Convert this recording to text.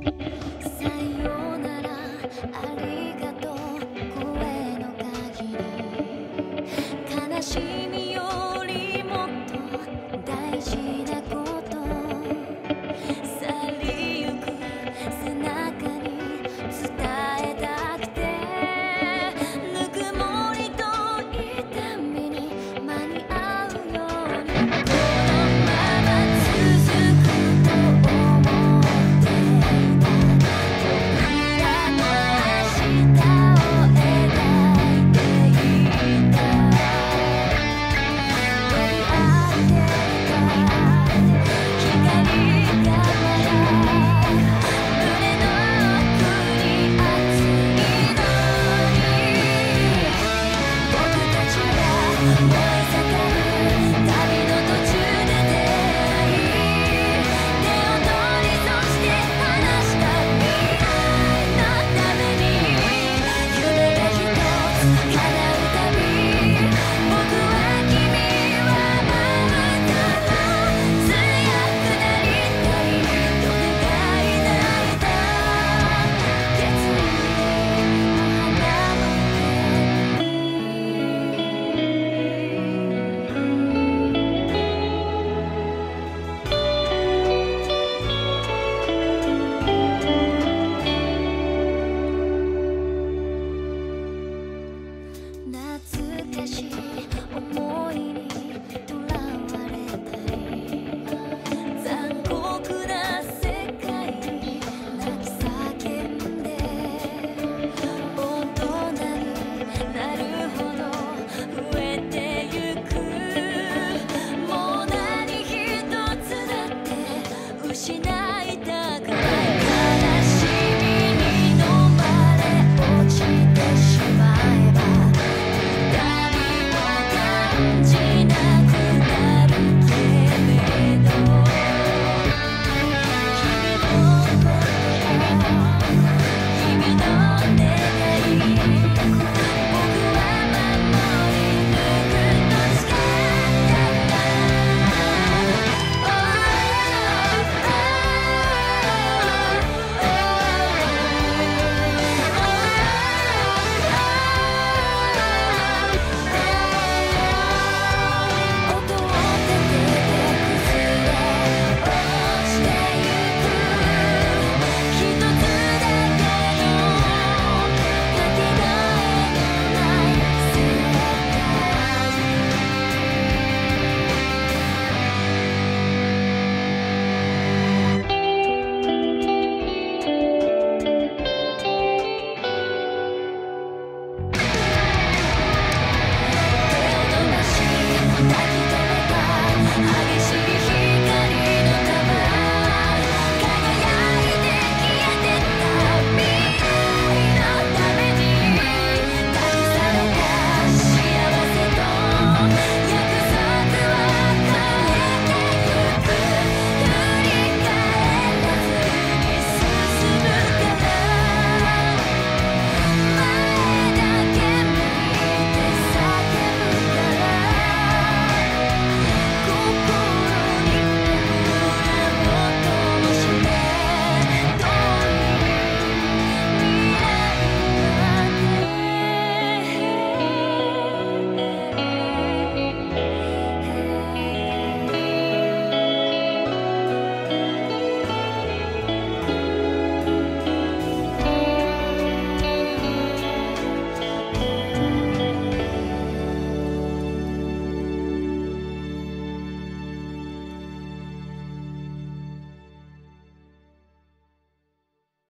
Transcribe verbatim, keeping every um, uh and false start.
さよならありがとう声の限り悲しみよりもっと大事なこと去りゆく背中に伝えたくてぬくもりと痛みに間に合うようにこのまま続くと思っていた僕らの明日を描いていた飛び合ってた光がまだ胸の奥に熱いのに僕たちが燃え盛る旅の途中で出会い手を取りそして話した未来のために夢が一つ叶うたび僕は君は守ったら強くなりたいと願い泣いた決意の花も懐かしい思いにとらわれたり残酷な世界に泣き叫んで大人になるほど増えてゆくもう何一つだって失い